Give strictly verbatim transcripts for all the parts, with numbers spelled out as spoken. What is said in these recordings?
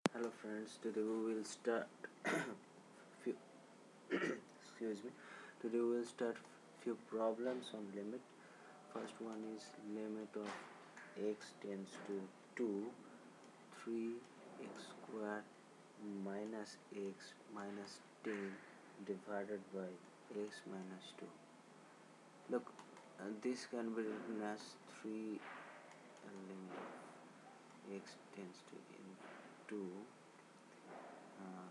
Hello friends, today we will start few excuse me. Today we will start few problems on limit. First one is limit of x tends to two, three x squared minus x minus ten divided by x minus two. Look, uh, this can be written as three uh, limit of x tends to two. Uh,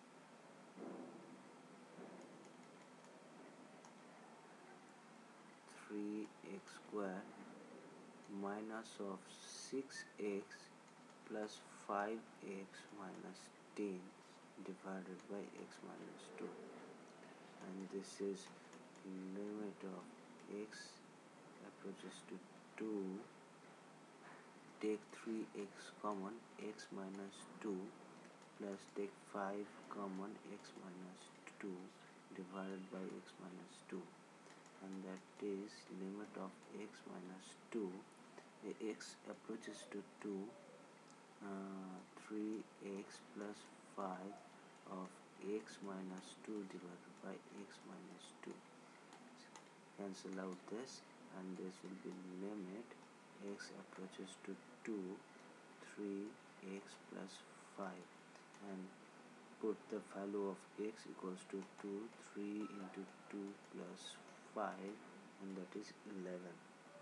three x squared minus of six x plus five x minus ten divided by x minus two, and this is limit of x approaches to two. Take three x common, x minus two plus take five common, x minus two divided by x minus two, and that is limit of x minus two. X approaches to two, uh, three x plus five of x minus two divided by x minus two. Cancel out this, and this will be limit x approaches to two, three x plus five, and put the value of x equals to two, three into two plus five, and that is eleven.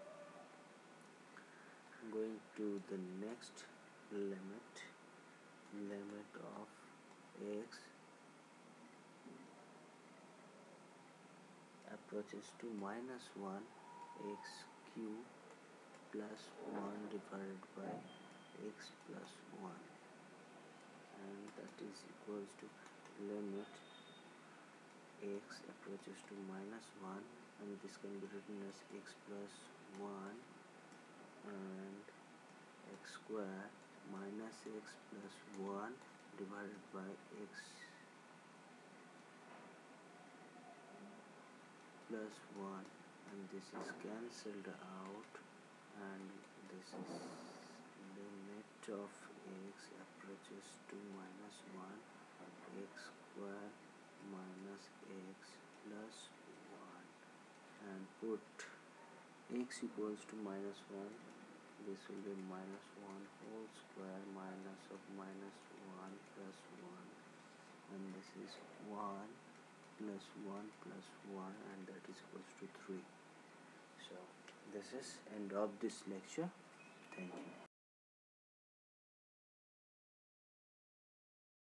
Going to the next limit, limit of x approaches to minus one, x cube plus one divided by x plus one, and that is equals to limit x approaches to minus one, and this can be written as x plus one and x squared minus x plus one divided by x plus one, and this is cancelled out, and this is limit of x approaches to minus one, x squared minus x plus one, and put x equals to minus one. This will be minus one whole square minus of minus one plus one, and this is one plus one plus one, and that is equals to three. So this is end of this lecture. Thank you.